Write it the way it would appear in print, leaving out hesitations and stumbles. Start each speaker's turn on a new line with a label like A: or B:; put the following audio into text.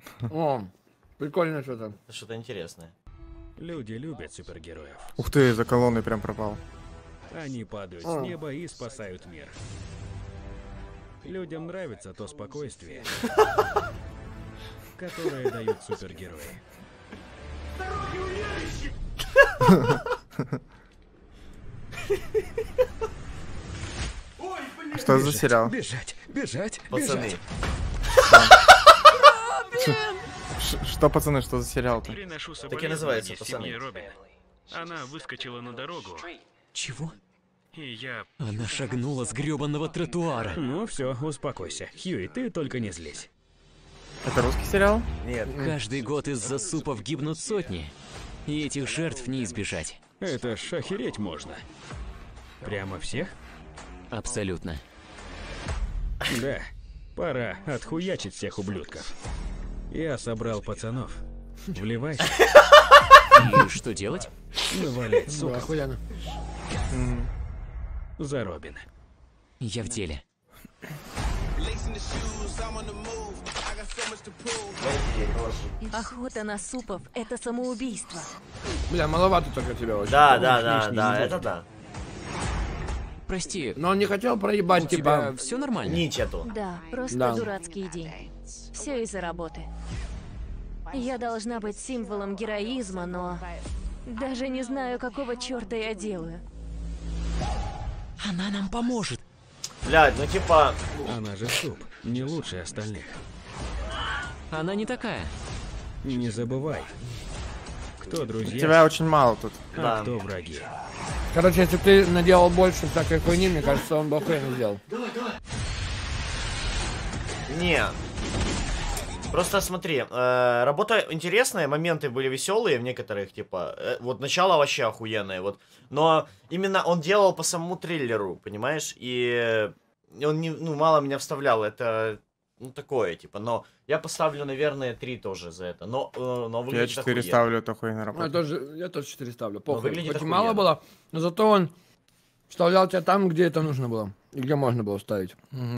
A: О, прикольно что-то.
B: Это что-то интересное.
C: Люди любят супергероев.
D: Ух ты, за колонной прям пропал.
C: Они падают с неба и спасают мир. Людям нравится то спокойствие, которое дают супергерои.
D: Что за сериал?
C: Бежать, бежать,
B: Пацаны.
C: бежать.
D: Что, пацаны, что за сериал-то?
C: Приношу
B: Так и называется,
C: соболезнования
B: пацаны.
C: семье Робина. Она выскочила на дорогу,
E: Чего?
C: и я...
E: Она шагнула с гребаного тротуара.
C: Ну все, успокойся. Хьюи, ты только не злись.
D: Это русский сериал?
B: Нет.
E: Каждый год из-за супов гибнут сотни. И этих жертв не избежать.
C: Это ж охереть можно. Прямо всех?
E: Абсолютно.
C: Да. Пора отхуячить всех ублюдков. Я собрал пацанов. Вливайся,
E: И что делать?
C: навалять,
A: Да,
C: сука,
A: охуенно.
C: за Робина.
E: Я в деле.
F: Охота на супов — это самоубийство.
A: Бля, маловато только тебя очень.
B: Да,
C: Помнишь,
B: да, да,
C: лишний
B: да,
C: не
B: это да.
E: Прости,
A: Но он не хотел проебать,
E: у тебя
A: типа...
E: все нормально?
B: Ничету.
F: Да, просто
A: Да.
F: дурацкий день. Все из-за работы. Я должна быть символом героизма, но... Даже не знаю, какого черта я делаю.
E: Она нам поможет.
B: Блядь, ну типа...
C: Она же суп, не лучше остальных.
E: Она не такая.
C: Не забывай, кто друзья,
D: Тебя очень мало тут.
C: а
B: Да.
C: кто враги.
A: Короче, если ты наделал больше всякой хуйни, мне кажется, он бы охуенно сделал.
B: Не. Просто смотри, работа интересная, моменты были веселые в некоторых, типа, вот начало вообще охуенное, вот. Но именно он делал по самому триллеру, понимаешь? И он не, ну, мало меня вставлял, это, ну, такое, типа, но я поставлю, наверное, 3 тоже за это, но
D: Я
B: выглядит
D: 4
B: охуенно.
D: ставлю, это охуенно
A: Я
D: работает.
A: тоже 4 ставлю. Похуй.
B: выглядит
A: Хоть и
B: охуенно.
A: мало было, но зато он вставлял тебя там, где это нужно было. И где можно было вставить.